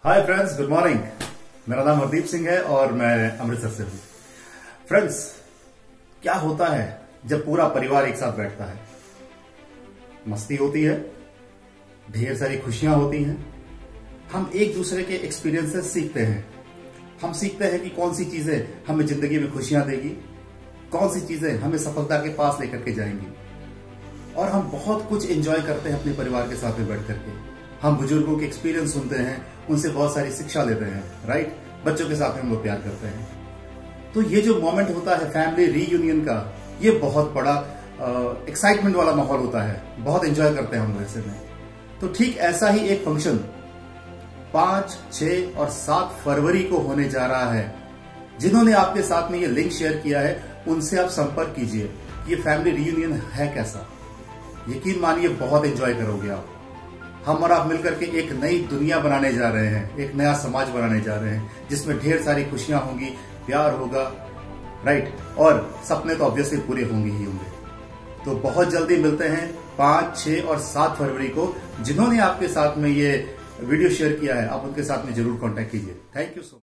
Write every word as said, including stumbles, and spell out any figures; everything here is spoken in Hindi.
Hi friends, good morning. मेरा नाम हरदीप सिंह है और मैं अमृतसर से हूं। फ्रेंड्स, क्या होता है जब पूरा परिवार एक साथ बैठता है? मस्ती होती है, ढेर सारी खुशियां होती हैं, हम एक दूसरे के एक्सपीरियंसेस सीखते हैं। हम सीखते हैं कि कौन सी चीजें हमें जिंदगी में खुशियां देगी, कौन सी चीजें हमें सफलता के पास लेकर के जाएंगी। और हम बहुत कुछ एंजॉय करते हैं अपने परिवार के साथ में बैठ करके। हम बुजुर्गों के एक्सपीरियंस सुनते हैं, उनसे बहुत सारी शिक्षा लेते हैं, राइट। बच्चों के साथ में हम लोग प्यार करते हैं। तो ये जो मोमेंट होता है फैमिली रीयूनियन का, ये बहुत बड़ा एक्साइटमेंट वाला माहौल होता है। बहुत एंजॉय करते हैं हम लोग ऐसे में। तो ठीक ऐसा ही एक फंक्शन पांच, छह और सात फरवरी को होने जा रहा है। जिन्होंने आपके साथ में ये लिंक शेयर किया है, उनसे आप संपर्क कीजिए। ये फैमिली रीयूनियन है कैसा, यकीन मानिए बहुत एंजॉय करोगे आप। हम और आप मिलकर के एक नई दुनिया बनाने जा रहे हैं, एक नया समाज बनाने जा रहे हैं, जिसमें ढेर सारी खुशियां होंगी, प्यार होगा, राइट। और सपने तो ऑब्वियसली पूरे होंगे ही होंगे। तो बहुत जल्दी मिलते हैं पांच, छह और सात फरवरी को। जिन्होंने आपके साथ में ये वीडियो शेयर किया है, आप उनके साथ में जरूर कॉन्टेक्ट कीजिए। Thank you so much.